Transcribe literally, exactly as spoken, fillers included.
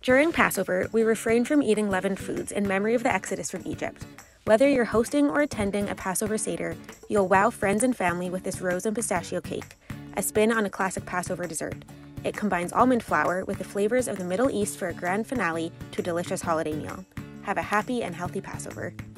During Passover, we refrain from eating leavened foods in memory of the exodus from Egypt. Whether you're hosting or attending a Passover seder, you'll wow friends and family with this rose and pistachio cake, a spin on a classic Passover dessert. It combines almond flour with the flavors of the Middle East for a grand finale to a delicious holiday meal. Have a happy and healthy Passover.